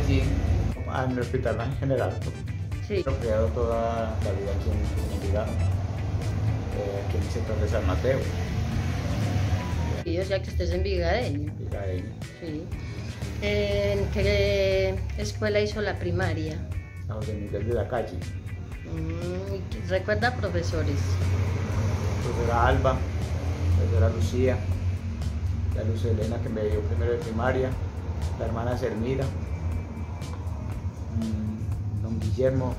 allí en el hospital en general. Sí. He creado toda la vida aquí en Envigado, aquí en el sector de San Mateo. Y o sea que usted es envigadeño. Envigadeño. Sí. ¿En qué escuela hizo la primaria? A José Miguel de la Calle. ¿Recuerda profesores? Profesora Alba, profesora Lucía, la Luz Elena que me dio primero de primaria, la hermana Sermira, don Guillermo.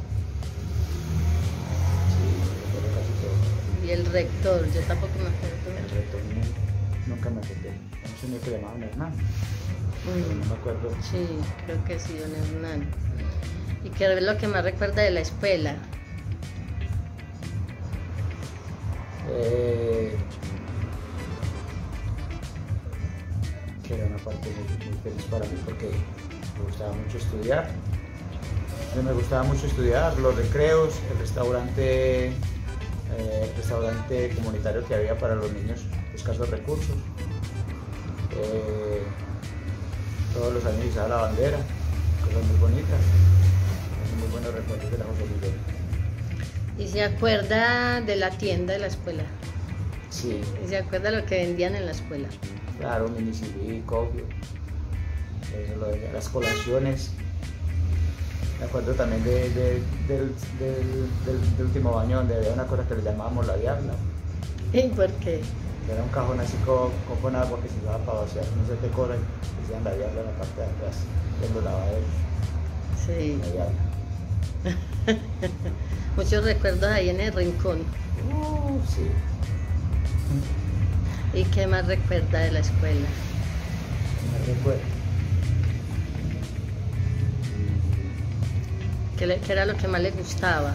Sí, recuerdo casi todo. Y el rector, yo tampoco me acuerdo. El rector nunca me acordé. Un señor que llamaban Hernán, pero no me acuerdo. Sí, creo que sí, don Hernán. ¿Y qué es lo que más recuerda de la escuela? Que era una parte muy feliz para mí porque me gustaba mucho estudiar. Me gustaba mucho estudiar, los recreos, el restaurante comunitario que había para los niños de escasos recursos. Todos los años izaba la bandera, cosas muy bonitas, muy buenos recuerdos de la José Miguel. ¿Y se acuerda de la tienda de la escuela? Sí. ¿Y se acuerda lo que vendían en la escuela? Claro, mini CD, copio, las colaciones. Me acuerdo también del último baño donde había una cosa que le llamábamos la diabla. ¿Y por qué? Era un cajón así con agua que se usaba para vaciar, no sé qué cosa, y decían la diabla en la parte de atrás, de los lavaderos. Sí. La diabla. Muchos recuerdos ahí en el rincón. Sí. ¿Y qué más recuerda de la escuela? Me recuerdo. ¿Qué era lo que más le gustaba?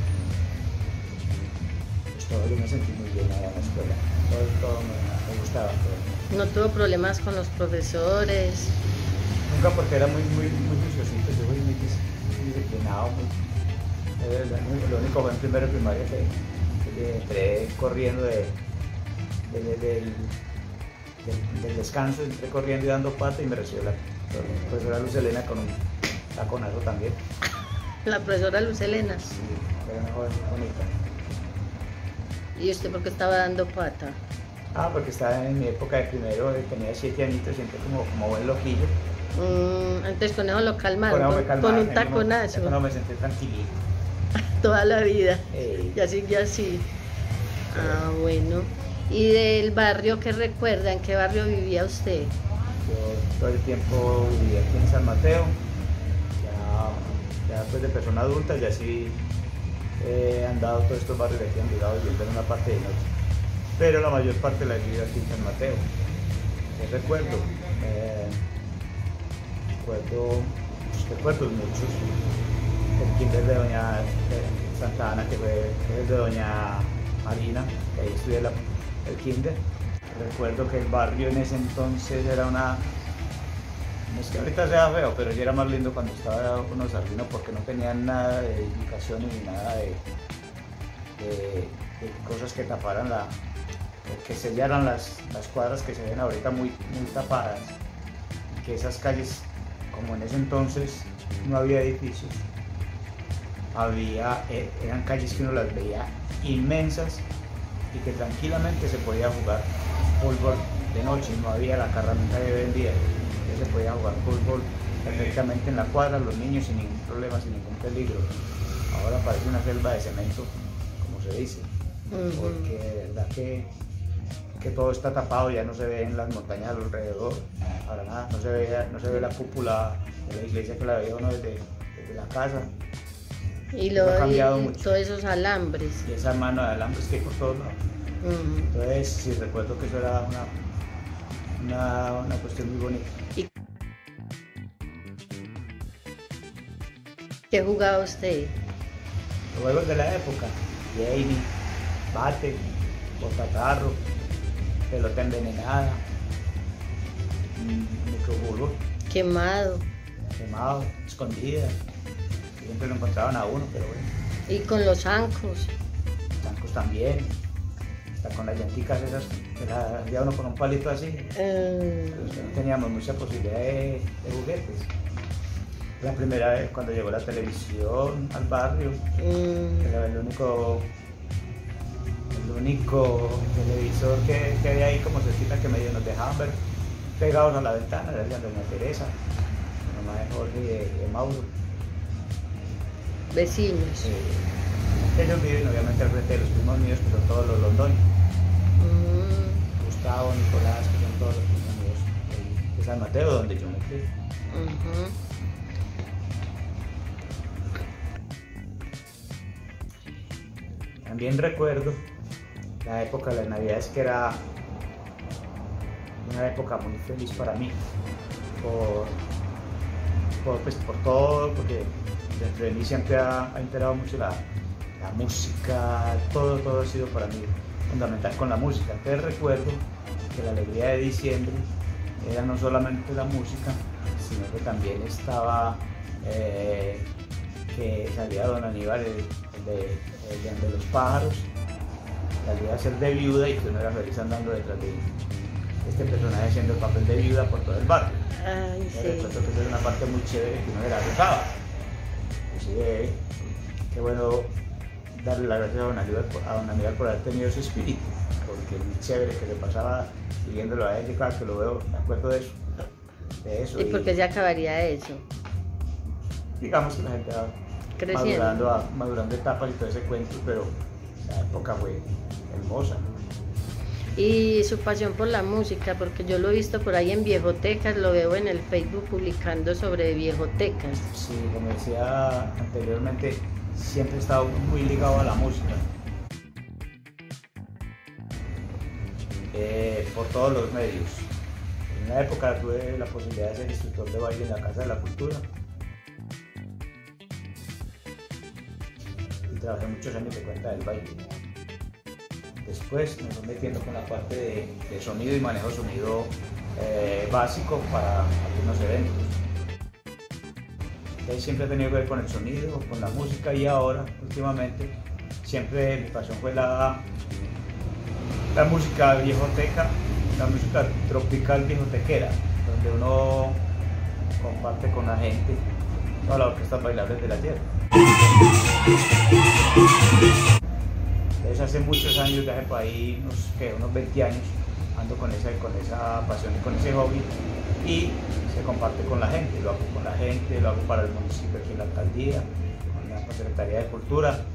Pues todo, yo me sentí muy bien allá en la escuela. Todo me gustaba. Todo. ¿No tuvo problemas con los profesores? Nunca, porque era muy juiciosito, yo fui muy disciplinado. Lo único fue en primero de primaria que entré corriendo del descanso, entré corriendo y dando pata y me recibió la profesora Luz Elena con un taconazo también. La profesora Luz Elena. Sí, era una joven bonita. ¿Y usted por qué estaba dando pata? Porque estaba en mi época de primero, tenía 7 añitos y entré como buen loquillo. Antes con eso lo calmaron, con un taconazo. No me senté tranquilito. Toda la vida. Hey. Y así, y así. Ah, bueno. ¿Y del barrio qué recuerda? ¿En qué barrio vivía usted? Yo todo el tiempo vivía aquí en San Mateo. Ya después de persona adulta, ya sí he andado todos estos barrios de aquí en Envigado viviendo en una parte de noche. Pero la mayor parte la he vivido aquí en San Mateo. ¿Qué recuerdo? Recuerdos muchos. El kinder de doña Santa Ana, que es de doña Marina, que ahí estudié el kinder. Recuerdo que el barrio en ese entonces era no es que ahorita sea feo, pero sí era más lindo cuando estaba uno sardino porque no tenían nada de edificaciones ni nada de cosas que taparan que sellaran las cuadras que se ven ahorita muy tapadas. Que esas calles, como en ese entonces no había edificios, eran calles que uno las veía inmensas y que tranquilamente se podía jugar fútbol de noche, no había la carramenta de hoy en día, que se podía jugar fútbol perfectamente en la cuadra, los niños sin ningún problema, sin ningún peligro. Ahora parece una selva de cemento, como se dice, porque de verdad que todo está tapado, ya no se ven las montañas alrededor, para nada, no se ve la cúpula de la iglesia que la veía uno desde la casa. Y ha cambiado mucho. Todos esos alambres. Y esa mano de alambres que hay por todos lados. Entonces, sí, recuerdo que eso era una cuestión muy bonita. ¿Y qué jugaba usted? Los juegos de la época, Jamie, bate, botatarro, pelota envenenada, microbulbo, Quemado, escondida. Siempre lo encontraban a uno, pero bueno. Y con los zancos. Zancos también. Hasta con las llanticas esas, que las hacía uno con un palito así. Pues no teníamos mucha posibilidad de juguetes. La primera vez cuando llegó la televisión al barrio, era el único televisor que había ahí como cerquita que medio nos dejaban ver pegados a la ventana, era el de doña Teresa, mamá de Jorge y de Mauro. Vecinos. Ellos viven obviamente al frente de los primos míos, que son todos los Londoños. Gustavo, Nicolás, que son todos los primos míos de San Mateo, donde yo me crié. También recuerdo la época de las Navidades, que era una época muy feliz para mí, por todo, porque dentro de mí siempre ha imperado mucho la música, todo ha sido para mí fundamental con la música. Entonces recuerdo que la alegría de diciembre era no solamente la música, sino que también estaba que salía don Aníbal, el de los pájaros, salía a ser de viuda y que uno era feliz andando detrás de este personaje haciendo el papel de viuda por todo el barrio. Ay, sí. Recuerdo que era una parte muy chévere que uno se la gozaba. Inclusive, qué bueno darle las gracias a don Aníbal por haber tenido ese espíritu, porque es muy chévere que se pasaba siguiéndolo a él, y claro que lo veo, me acuerdo de eso. ¿Y por qué se acabaría eso? Digamos que la gente va madurando etapas y todo ese cuento, pero la época fue hermosa. Y su pasión por la música, porque yo lo he visto por ahí en Viejotecas, lo veo en el Facebook publicando sobre Viejotecas. Sí, como decía anteriormente, siempre he estado muy ligado a la música. Por todos los medios. En una época tuve la posibilidad de ser instructor de baile en la Casa de la Cultura. Y trabajé muchos años de cuenta del baile. Después me fui metiendo con la parte de sonido y manejo de sonido básico para algunos eventos. Entonces siempre he tenido que ver con el sonido, con la música, y ahora, últimamente, siempre mi pasión fue la música viejoteca, la música tropical viejotequera, donde uno comparte con la gente todas las orquestas bailables de la tierra. Entonces hace muchos años, ya hace por ahí unos 20 años, ando con esa pasión y con ese hobby, y se comparte con la gente, lo hago con la gente, lo hago para el municipio, aquí en la alcaldía, con la Secretaría de Cultura.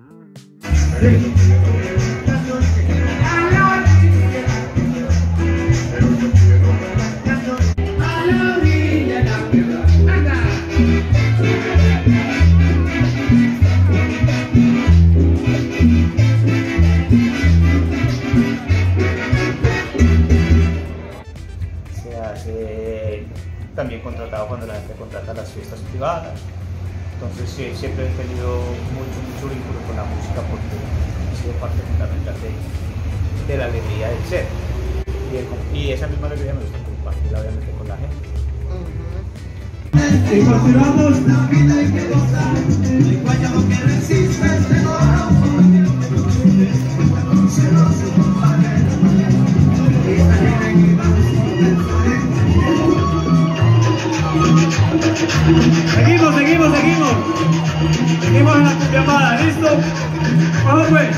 También contratado cuando la gente contrata las fiestas privadas. Entonces siempre he tenido mucho vínculo con la música, porque ha sido parte fundamental de la alegría del ser. Y esa misma alegría me gusta compartirla obviamente con la gente. Y continuamos. La vida hay que gozar, el guayabo que resiste este oro. Seguimos en la cumbiambada, ¿listo? Vamos pues.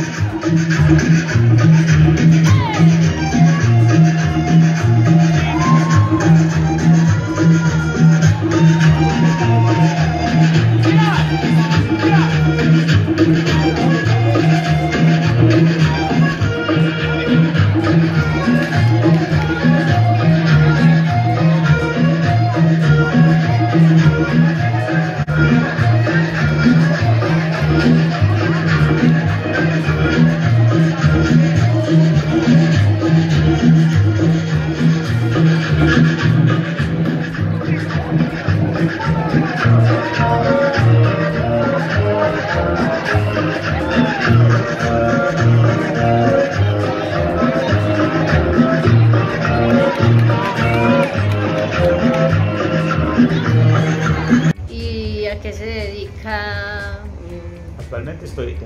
Actualmente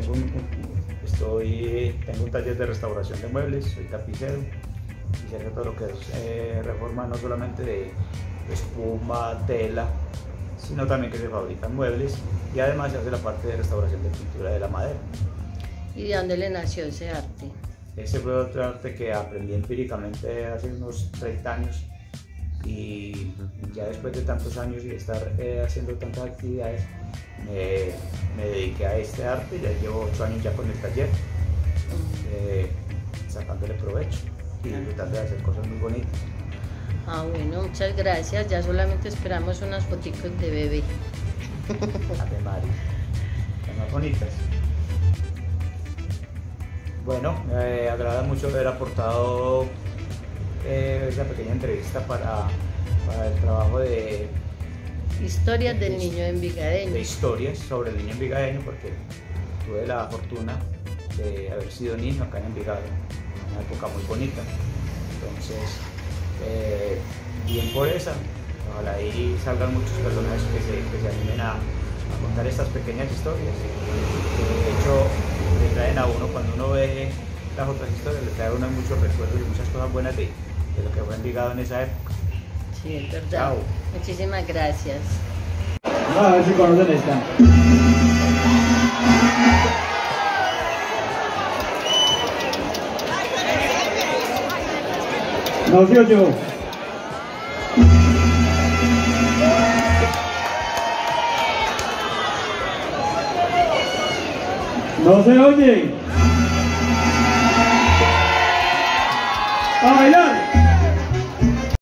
tengo un taller de restauración de muebles, soy tapicero y se hace todo lo que es reforma, no solamente de espuma, tela, sino también que se fabrican muebles y además se hace la parte de restauración de pintura de la madera. ¿Y de dónde le nació ese arte? Ese fue otro arte que aprendí empíricamente hace unos 30 años y ya después de tantos años y de estar haciendo tantas actividades me dediqué a este arte. Ya llevo 8 años ya con el taller, sacándole provecho y disfrutando de hacer cosas muy bonitas. Ah, bueno, muchas gracias. Ya solamente esperamos unas fotitos de bebé. Ave María, las más bonitas. Bueno, me agrada mucho haber aportado esa pequeña entrevista para el trabajo de Historias del niño envigadeño. De historias sobre el niño envigadeño, porque tuve la fortuna de haber sido niño acá en Envigado, una época muy bonita. Entonces, bien por esa, ojalá ahí salgan muchos personajes que se animen a contar estas pequeñas historias. De hecho, le traen a uno, cuando uno ve las otras historias, le trae a uno muchos recuerdos y muchas cosas buenas de lo que fue Envigado en esa época. Sí, es verdad. Chao. Muchísimas gracias. A ver si conocen esta. No se oyó. No se oye. A bailar.